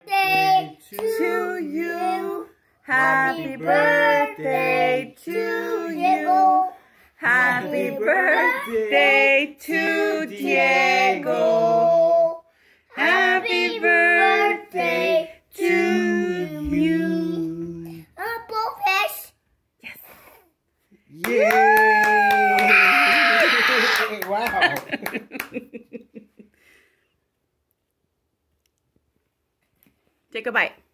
birthday to you. Happy birthday to you. Happy birthday to Diego. Happy birthday to you. Blowfish. Yes. Yay! Wow. Take a bite.